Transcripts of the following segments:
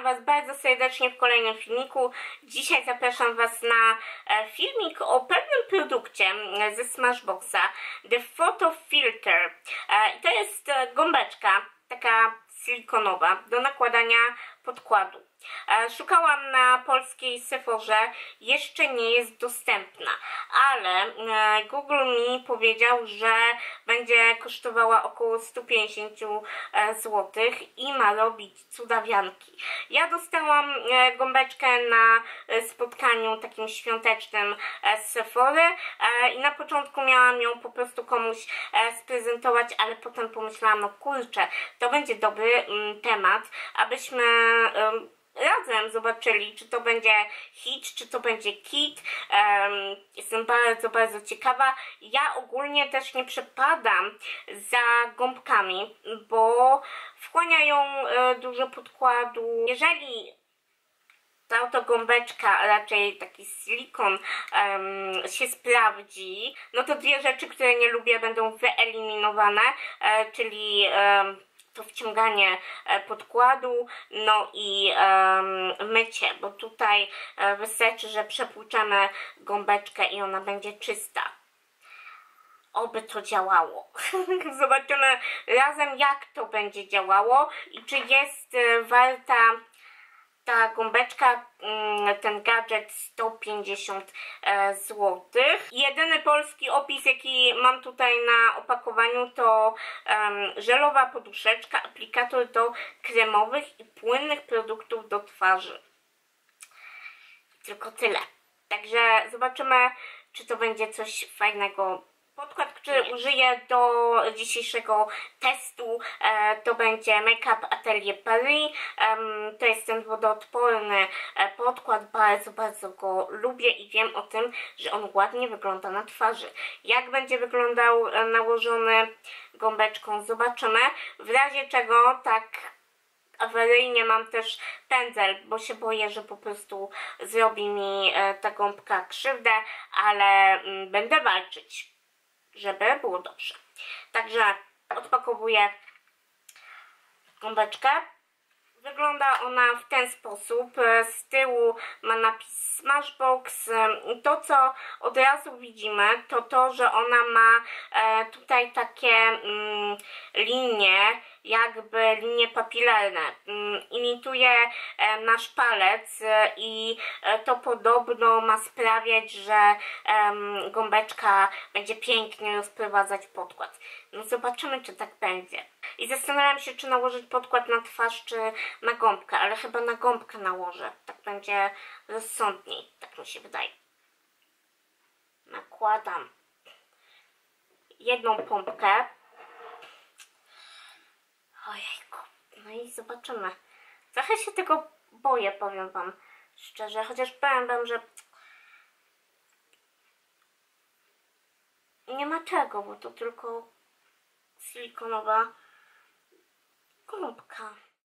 Was bardzo serdecznie w kolejnym filmiku. Dzisiaj zapraszam Was na filmik o pewnym produkcie ze Smashboxa, The Photo Filter. I to jest gąbeczka, taka silikonowa, do nakładania podkładu. Szukałam na polskiej Sephorze, jeszcze nie jest dostępna, ale Google mi powiedział, że będzie kosztowała około 150 zł i ma robić cudawianki. Ja dostałam gąbeczkę na spotkaniu takim świątecznym z Sephory i na początku miałam ją po prostu komuś sprezentować, ale potem pomyślałam, no kurczę, to będzie dobry temat, abyśmy razem zobaczyli, czy to będzie hit, czy to będzie kit. Jestem bardzo ciekawa. Ja ogólnie też nie przepadam za gąbkami, bo wchłaniają dużo podkładu. Jeżeli ta oto gąbeczka, a raczej taki silikon się sprawdzi, no to dwie rzeczy, które nie lubię, będą wyeliminowane, czyli to wciąganie podkładu, no i mycie, bo tutaj wystarczy, że przepłuczemy gąbeczkę i ona będzie czysta. Oby to działało. Zobaczymy razem, jak to będzie działało i czy jest warta ta gąbeczka, ten gadżet 150 zł. Jedyny polski opis, jaki mam tutaj na opakowaniu, to żelowa poduszeczka, aplikator do kremowych i płynnych produktów do twarzy. Tylko tyle. Także zobaczymy, czy to będzie coś fajnego. Podkład, który użyję do dzisiejszego testu, to będzie Make Up Atelier Paris. To jest ten wodoodporny podkład, bardzo go lubię i wiem o tym, że on ładnie wygląda na twarzy. Jak będzie wyglądał nałożony gąbeczką, zobaczymy. W razie czego, tak awaryjnie, mam też pędzel, bo się boję, że po prostu zrobi mi ta gąbka krzywdę, ale będę walczyć, żeby było dobrze. Także odpakowuję gąbeczkę. Wygląda ona w ten sposób. Z tyłu ma napis Smashbox. To, co od razu widzimy, to to, że ona ma tutaj takie linie, jakby linie papilarne. Imituje nasz palec i to podobno ma sprawiać, że gąbeczka będzie pięknie rozprowadzać podkład. No zobaczymy, czy tak będzie. I zastanawiam się, czy nałożyć podkład na twarz, czy na gąbkę, ale chyba na gąbkę nałożę. Tak będzie rozsądniej, tak mi się wydaje. Nakładam jedną pompkę. Ojejku, no i zobaczymy. Trochę się tego boję, powiem Wam szczerze, chociaż powiem Wam, że nie ma czego, bo to tylko silikonowa gąbka.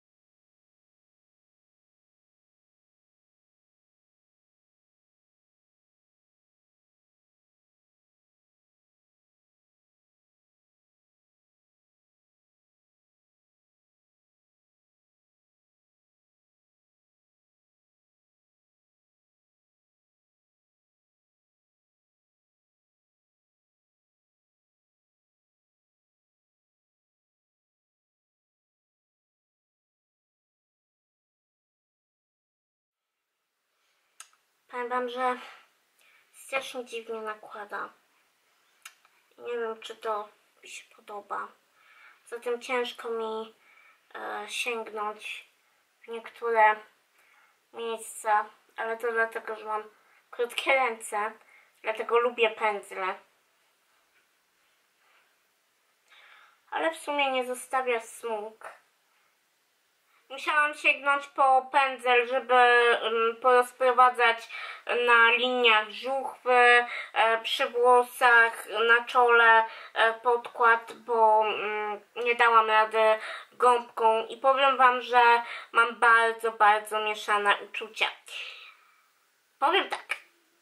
Powiem Wam, że strasznie dziwnie nakłada. Nie wiem, czy to mi się podoba. Zatem ciężko mi sięgnąć w niektóre miejsca, ale to dlatego, że mam krótkie ręce, dlatego lubię pędzle. Ale w sumie nie zostawia smug. Musiałam sięgnąć po pędzel, żeby porozprowadzać na liniach żuchwy, przy włosach, na czole podkład, bo nie dałam rady gąbką i powiem Wam, że mam bardzo mieszane uczucia. Powiem tak,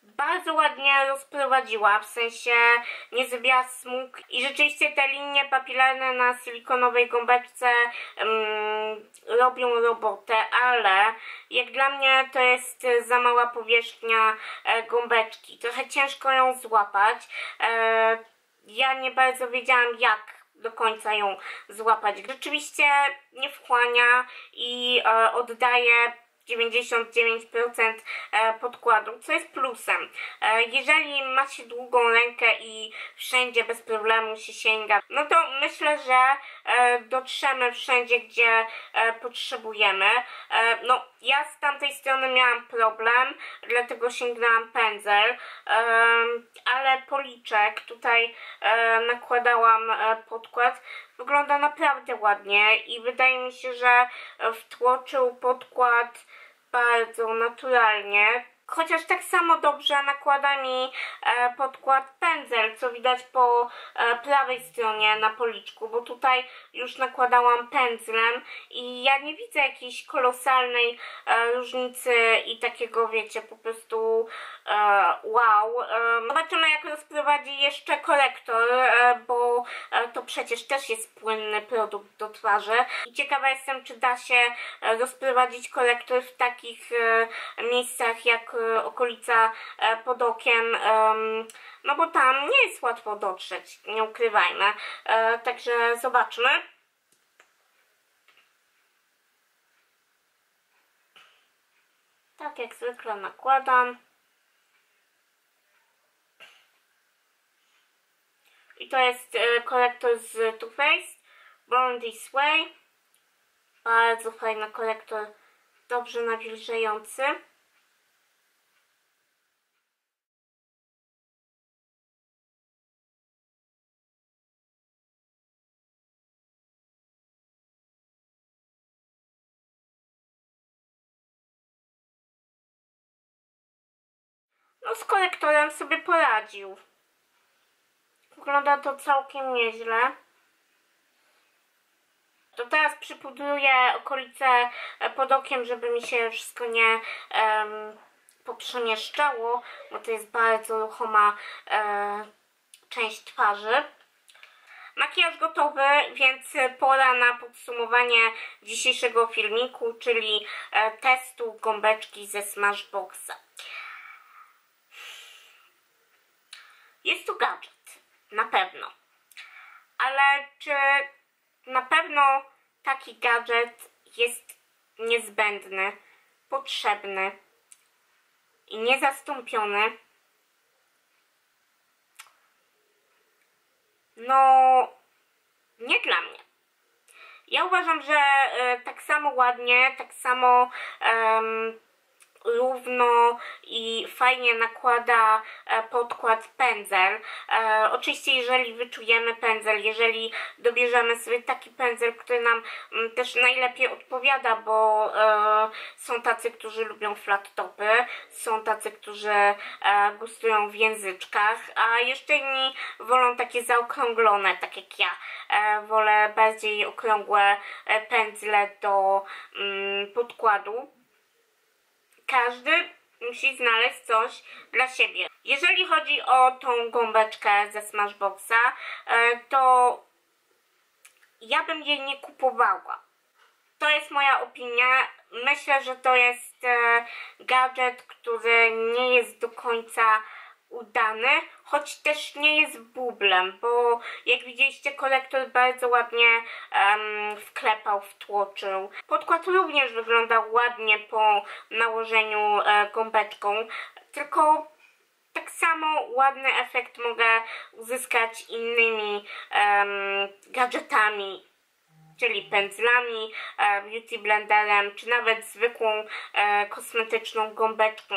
bardzo ładnie rozprowadziła, w sensie nie zrobiła smug i rzeczywiście te linie papilarne na silikonowej gąbeczce robią robotę, ale jak dla mnie to jest za mała powierzchnia gąbeczki, trochę ciężko ją złapać. Ja nie bardzo wiedziałam, jak do końca ją złapać. Rzeczywiście nie wchłania i oddaje 99% podkładu, co jest plusem. Jeżeli ma się długą rękę i wszędzie bez problemu się sięga, no to myślę, że dotrzemy wszędzie, gdzie potrzebujemy. No, ja z tamtej strony miałam problem, dlatego sięgnęłam pędzel, ale policzek, tutaj nakładałam podkład, wygląda naprawdę ładnie i wydaje mi się, że wtłoczył podkład bardzo naturalnie. Chociaż tak samo dobrze nakłada mi podkład pędzel, co widać po prawej stronie na policzku, bo tutaj już nakładałam pędzlem i ja nie widzę jakiejś kolosalnej różnicy i takiego, wiecie, po prostu wow. Zobaczymy, jak rozprowadzi jeszcze korektor, bo to przecież też jest płynny produkt do twarzy i ciekawa jestem, czy da się rozprowadzić korektor w takich miejscach jak okolica pod okiem, no bo tam nie jest łatwo dotrzeć, nie ukrywajmy, także zobaczmy. Tak jak zwykle nakładam i to jest korektor z Too Faced Born This Way, bardzo fajny korektor, dobrze nawilżający. No z korektorem sobie poradził. Wygląda to całkiem nieźle. To teraz przypudruję okolice pod okiem, żeby mi się wszystko nie poprzemieszczało, bo to jest bardzo ruchoma część twarzy. Makijaż gotowy, więc pora na podsumowanie dzisiejszego filmiku, czyli testu gąbeczki ze Smashboxa. Jest to gadżet, na pewno. Ale czy na pewno taki gadżet jest niezbędny, potrzebny i niezastąpiony? No, nie dla mnie. Ja uważam, że tak samo ładnie, tak samo równo i fajnie nakłada podkład pędzel. Oczywiście jeżeli wyczujemy pędzel, jeżeli dobierzemy sobie taki pędzel, który nam też najlepiej odpowiada, bo są tacy, którzy lubią flat topy, są tacy, którzy gustują w języczkach, a jeszcze inni wolą takie zaokrąglone, tak jak ja. Wolę bardziej okrągłe pędzle do podkładu. Każdy musi znaleźć coś dla siebie. Jeżeli chodzi o tą gąbeczkę ze Smashboxa, to ja bym jej nie kupowała. To jest moja opinia. Myślę, że to jest gadżet, który nie jest do końca udany, choć też nie jest bublem, bo jak widzieliście, korektor bardzo ładnie wklepał, wtłoczył. Podkład również wyglądał ładnie po nałożeniu gąbeczką, tylko tak samo ładny efekt mogę uzyskać innymi gadżetami, czyli pędzlami, beauty blenderem, czy nawet zwykłą kosmetyczną gąbeczką.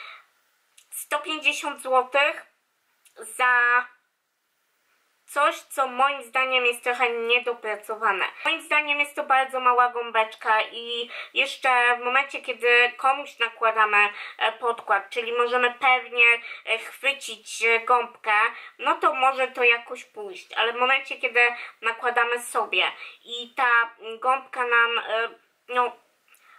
150 zł za coś, co moim zdaniem jest trochę niedopracowane. Moim zdaniem jest to bardzo mała gąbeczka i jeszcze w momencie, kiedy komuś nakładamy podkład, czyli możemy pewnie chwycić gąbkę, no to może to jakoś pójść, ale w momencie, kiedy nakładamy sobie i ta gąbka nam, no,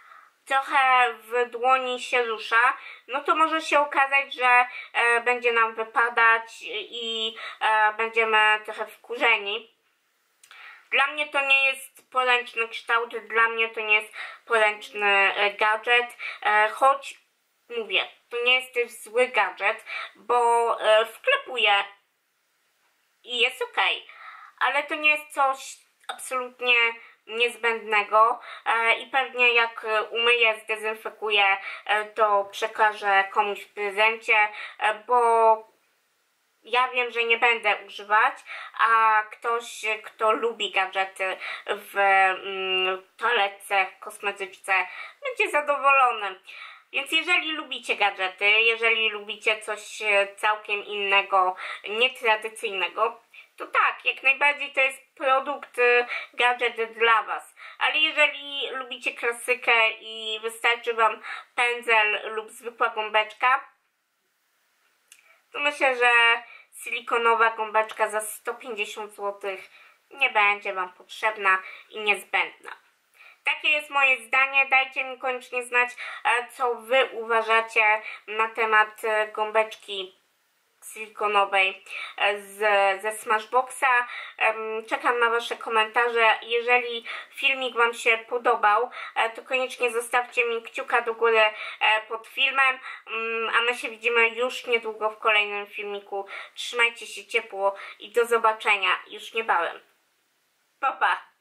trochę w dłoni się rusza, no to może się okazać, że będzie nam wypadać i będziemy trochę wkurzeni. Dla mnie to nie jest poręczny kształt, dla mnie to nie jest poręczny gadżet, choć mówię, to nie jest też zły gadżet, bo wklepuje i jest ok, ale to nie jest coś absolutnie niezbędnego i pewnie jak umyję, zdezynfekuję, to przekażę komuś w prezencie, bo ja wiem, że nie będę używać, a ktoś, kto lubi gadżety w toaletce, kosmetyczce, będzie zadowolony. Więc jeżeli lubicie gadżety, jeżeli lubicie coś całkiem innego, nietradycyjnego, to tak, jak najbardziej to jest produkt, gadżet dla Was. Ale jeżeli lubicie klasykę i wystarczy Wam pędzel lub zwykła gąbeczka, to myślę, że silikonowa gąbeczka za 150 zł nie będzie Wam potrzebna i niezbędna. Takie jest moje zdanie. Dajcie mi koniecznie znać, co Wy uważacie na temat gąbeczki silikonowej ze Smashboxa. Czekam na Wasze komentarze. Jeżeli filmik Wam się podobał, to koniecznie zostawcie mi kciuka do góry pod filmem, a my się widzimy już niedługo w kolejnym filmiku. Trzymajcie się ciepło i do zobaczenia już niebawem. Pa, pa!